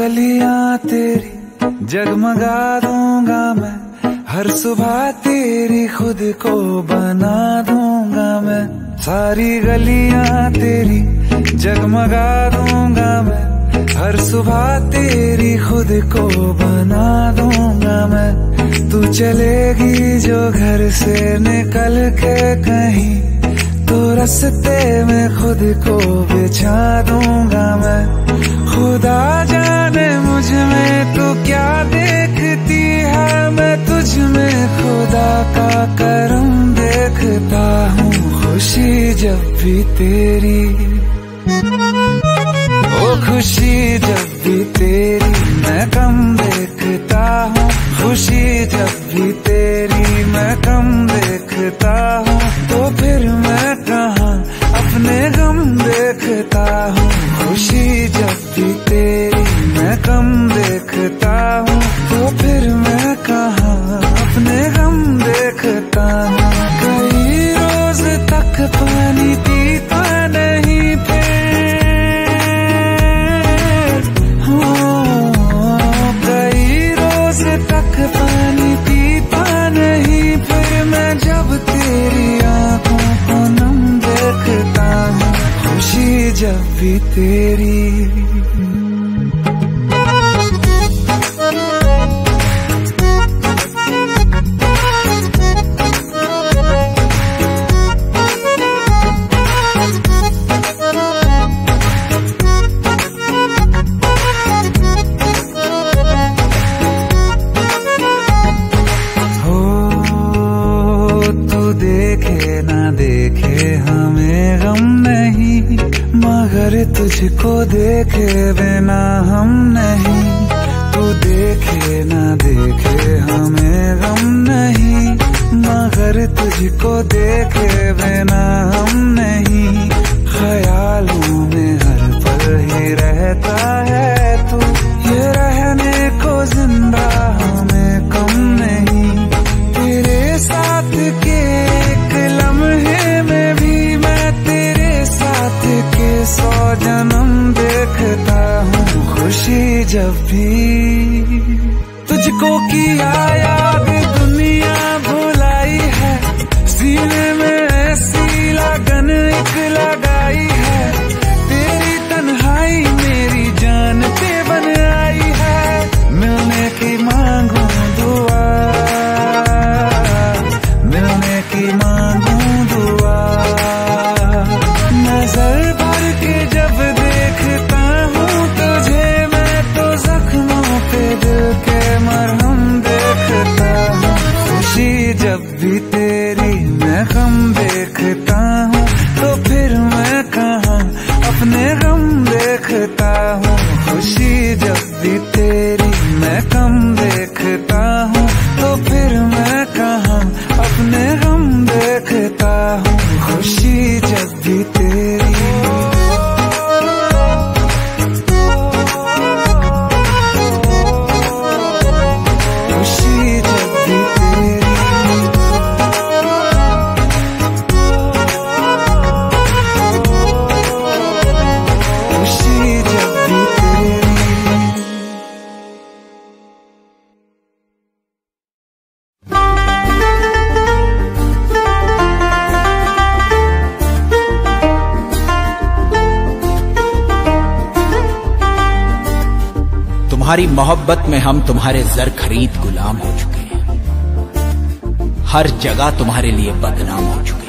गलियां तेरी जगमगा दूंगा मैं, हर सुबह तेरी खुद को बना दूंगा मैं। सारी गलियां तेरी जगमगा दूंगा मैं, हर सुबह तेरी खुद को बना दूंगा मैं। तू चलेगी जो घर से निकल के कहीं, तो रास्ते में खुद को बिछा दूंगा मैं। खुदा जाने मुझ में तू क्या देखती है, मैं तुझ में खुदा का करम देखता हूँ। खुशी जब भी तेरी, ओ खुशी जब भी तेरी मैं कम देखता हूँ। खुशी जब भी तेरी मैं कम देखता हूँ, तो फिर मैं कहाँ अपने गम देखता हूँ। खुशी जब भी तेरी मैं कम देखता हूँ, तो फिर मैं कहाँ अपने गम देखता हूँ। कई रोज तक पानी पीता नहीं फिर, कई रोज तक पानी पीता नहीं फिर, मैं जब तेरी आंखों को नम देखता हूँ। खुशी जब भी तेरी, मगर तुझको देखे बिना हम नहीं। तू देखे ना देखे हमें गम नहीं, मगर तुझको देखे बिना हम नहीं। ख्यालों में हर पल ही रहता है तू, ये रहने को जिंदा हमें कम नहीं। तेरे साथ के एक लम्हे में भी मैं तेरे साथ के 100 जन्म देखता हूँ। खुशी जब भी तुझको किया याद दुनिया भुलाई है, सीने में ऐसी लगन एक लगाई है। तेरी तन्हाई मेरी जान पे बन आई है, मिलने की मांगू दुआ, मिलने की मांगू दुआ। नजर भर के जब देखता हूँ तुझे, मैं तो जख्मों पे दिल के मरहम देखता हूँ। खुशी जब भी तेरी मैं गम देखता हूँ, तो फिर मैं कहाँ अपने गम देखता हूँ। खुशी जब भी तेरी मैं कम देखता हूँ, तो फिर मैं कहाँ अपने गम देखता हूँ। खुशी जब भी तेरी, खुशी जब भी तेरी, खुशी जब भी तेरी। तुम्हारी मोहब्बत में हम तुम्हारे जर खरीद गुलाम हो चुके हैं, हर जगह तुम्हारे लिए बदनाम हो चुके हैं।